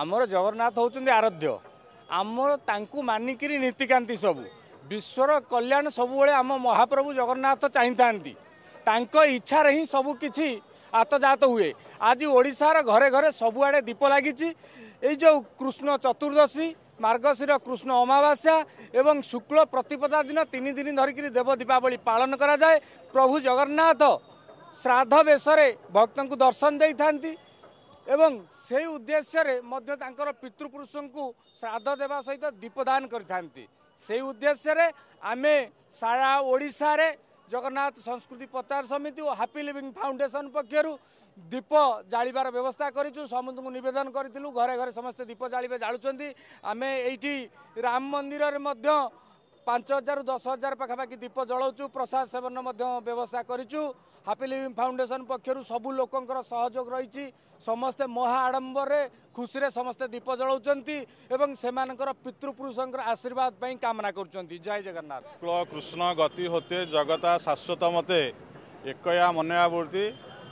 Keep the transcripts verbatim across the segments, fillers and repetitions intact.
आमर जगन्नाथ होउचंदी आराध्य आमर तांकु मानिकिरी नीतिकांति सबू विश्वर कल्याण सबुबले आम महाप्रभु जगन्नाथ चाहिए तांको इच्छा रे ही सबु किछि आतजात हुए। आज ओडिशार घरे घरे सबुआड़े दीप लगी जो कृष्ण चतुर्दशी मार्गशीर कृष्ण अमावास्या एवं शुक्ल प्रतिपदा दिन तीन दिन धरिकी देव दीपावली पालन करा जाए। प्रभु जगन्नाथ श्राद्ध बेशरे भक्त को दर्शन दे था एवं से उद्देश्य मध्य तांकर पितृपुरुषों को श्राद्ध देवा सहित दीपदान करथांती। से उद्देश्य आमे सारा ओडिशा रे जगन्नाथ संस्कृति प्रचार समिति और हैप्पी लिविंग फाउंडेशन पक्षरु दीप जालिबार व्यवस्था करिछु। समस्त को निवेदन करिथिलु घरे घरे समस्त दीप जालिबे जालुचंती। आमे एइठी राम मंदिर रे मध्य पांच हजार दस हजार पाखापाखि दीप जलाऊँ प्रसाद सेवन व्यवस्था करिछु। हैप्पी लिविंग फाउंडेशन पक्षरु सबु लोकंकर सहयोग रही समस्ते महा आडंबर खुशी रे समस्ते दीप जलाउचंती एवं सेमानकर पितृपुरुषंकर आशीर्वाद पई कामना करुचंती। जय जगन्नाथ। कृष्ण गति होते जगता शाश्वत मते एकया मनया मूर्ति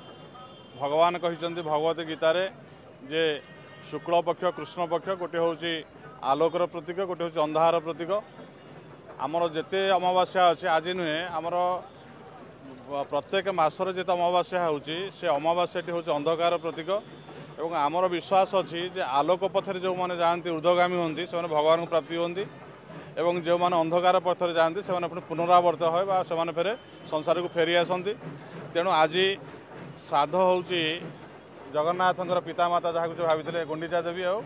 भगवान कहिचंती भगवत गीता रे जे शुक्ल पक्ष कृष्ण पक्ष गोटे होची आलोकर प्रतीक गोटे होची अंधार प्रतीक। आमर जेते अमावास्या अच्छे आज नुहे आमर प्रत्येक मासर जेते अमावास्या होची से अमावास्याटी होची अंधकार प्रतीक एवं आमर विश्वास अच्छी जे आलोक पथरे जो माने जाती ऊर्ध्वगामी होती से भगवान को प्राप्ति होती एवं जो मैंने अंधकार पथरे जाती से पुनरावर्त है से फेरे संसार को फेरी आसती। तेणु आज श्राद्ध होची जगन्नाथंकर पितामाता जहाँ कुछ भाई गुंडीचा देवी और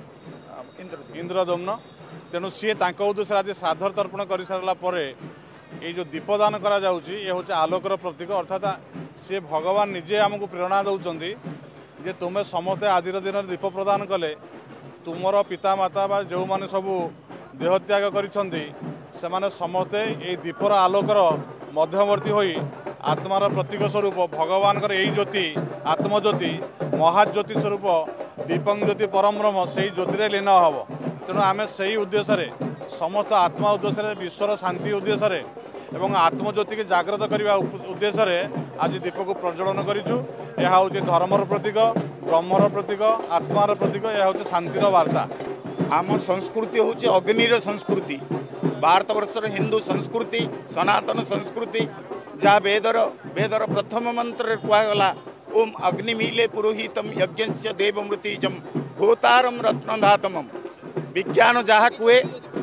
इंद्रदम्न। तेणु सी उद्देश्य आज श्राद्ध तर्पण कर सारा ये जो दीपदान करा जाउची ये हूँ आलोकर प्रतीक अर्थात सी भगवान निजे आमको प्रेरणा दौरान जे तुम्हें समस्ते आज दिन दीप प्रदान कले तुमर पितामाता बा जो मैंने सबू देहत्याग करिसेंती से समस्ते ये दीपर आलोकर मध्यवर्ती होई आत्मार प्रतीक स्वरूप भगवान यही ज्योति आत्मज्योति महाज्योति स्वरूप दीपं ज्योति परम ब्रह्म से ज्योति लीन हम। तेणु आम से उद्देश्य समस्त आत्मा उद्देश्य विश्वर शांति उद्देश्य एवं आत्मज्योति की जागृत करने उद्देश्य आज दीप को प्रज्वलन करूँ। यह हूँ धर्मर प्रतीक ब्रह्मर प्रतीक आत्मार प्रतीक यह हूँ शांतिर वार्ता। आम संस्कृति हूँ अग्निर संस्कृति भारतवर्षर हिंदू संस्कृति सनातन संस्कृति जहाँ वेदर वेदर प्रथम मंत्र कहगला ओम अग्निमीले पुरोहितम यज्ञस्य देवमृतिजम भूतारम रत्नधातम। विज्ञान जहाँ कहे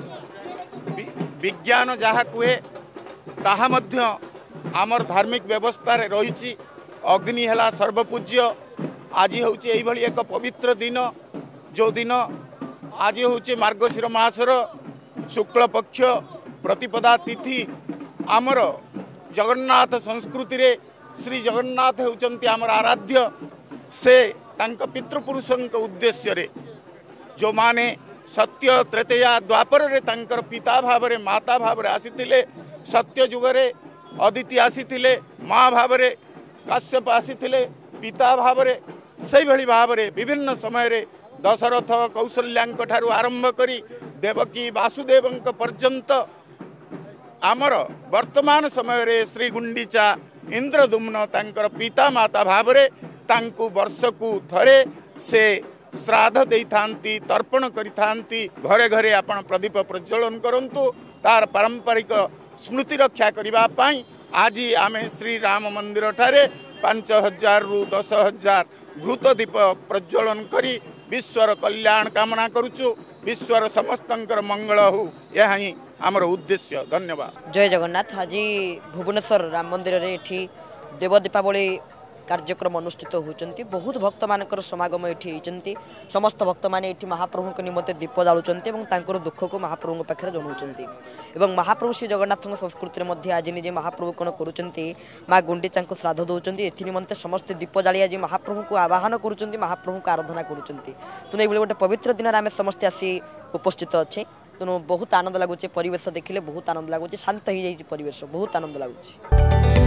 विज्ञान जहाँ कहे ताहा मध्य आमर धार्मिक व्यवस्था रही। अग्नि है सर्वपूज्य। आज हूँ यही एक पवित्र दिन जो दिन आज हूँ मार्गशीर मासर शुक्ल पक्ष प्रतिपदा तिथि आमर जगन्नाथ संस्कृति रे श्री जगन्नाथ होउचंती आमर आराध्य। से तांक पितृपुरुषों उद्देश्य रे जो माने सत्य त्रेतया द्वापर रे तांकर पिता भाव रे माता भाव रे आसीथिले सत्य जुग रे अदिति आसीथिले माँ भाव रे काश्यप आसीथिले पिता भाव रे से भली भाव रे विभिन्न समय रे दशरथ कौशल्यां ठारू आरंभ करी देवकी वासुदेवंक पर्यंत आमर वर्तमान समय रे श्री गुंडीचा इंद्रदुम्न तांकर पिता माता भाव रे तांकु वर्षकु थरे से श्राद्ध देई थांती तर्पण करि थांती। घरे घरे आपण प्रदीप प्रज्वलन करंतु तार पारंपरिक स्मृति रक्षा करिबा पाई आज आमे श्री राम मंदिर ठारे पांच हजार रु दस हजार घृत दीप प्रज्वलन करी विश्वर कल्याण कामना करुचु। विश्वर समस्तंकर मंगल हो यह ही आमर उद्देश्य। धन्यवाद। जय जगन्नाथ। आज भुवनेश्वर राम मंदिर रे एठी देव दीपावली कार्यक्रम अनुष्ठित होती। बहुत भक्त मान समागम ये होती। समस्त भक्त मैंने महाप्रभु के निमंते दीप जालुंर दुख को महाप्रभु पाखे जनाऊँ। महाप्रभु श्री जगन्नाथ संस्कृति आज निजे महाप्रभु कौन कर माँ गुंडीचा को श्राद्ध दौरान एनिमंते समस्त दीप जाली आज महाप्रभु को आवाहन कर महाप्रभु को आराधना कर गोटे पवित्र दिन आम समस्ते आसी उपस्थित अच्छे। तेणु बहुत आनंद लगुच परिवेश देखिले बहुत आनंद लगुच शांत हो जाए परिवेश बहुत आनंद लगुच।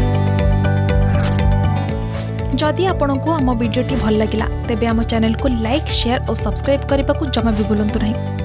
जदि आपंक आम भिडी भल लगा तेब आम चैनल को लाइक शेयर और सब्सक्राइब करने को जमा भी भूलु नहीं।